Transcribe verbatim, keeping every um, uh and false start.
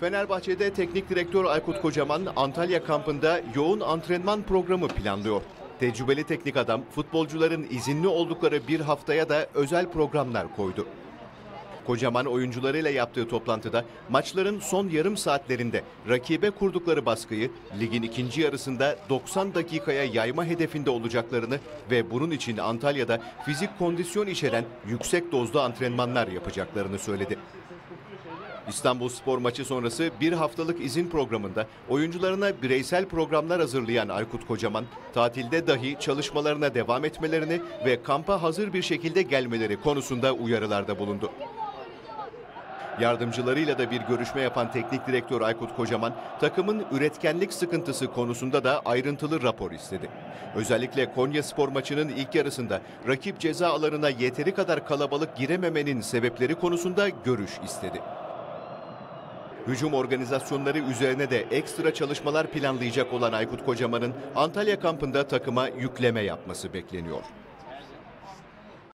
Fenerbahçe'de teknik direktör Aykut Kocaman Antalya kampında yoğun antrenman programı planlıyor. Tecrübeli teknik adam futbolcuların izinli oldukları bir haftaya da özel programlar koydu. Kocaman oyuncularıyla yaptığı toplantıda maçların son yarım saatlerinde rakibe kurdukları baskıyı ligin ikinci yarısında doksan dakikaya yayma hedefinde olacaklarını ve bunun için Antalya'da fizik kondisyon içeren yüksek dozda antrenmanlar yapacaklarını söyledi. İstanbulspor maçı sonrası bir haftalık izin programında oyuncularına bireysel programlar hazırlayan Aykut Kocaman, tatilde dahi çalışmalarına devam etmelerini ve kampa hazır bir şekilde gelmeleri konusunda uyarılarda bulundu. Yardımcılarıyla da bir görüşme yapan teknik direktör Aykut Kocaman, takımın üretkenlik sıkıntısı konusunda da ayrıntılı rapor istedi. Özellikle Konyaspor maçının ilk yarısında rakip ceza alanına yeteri kadar kalabalık girememenin sebepleri konusunda görüş istedi. Hücum organizasyonları üzerine de ekstra çalışmalar planlayacak olan Aykut Kocaman'ın Antalya kampında takıma yükleme yapması bekleniyor.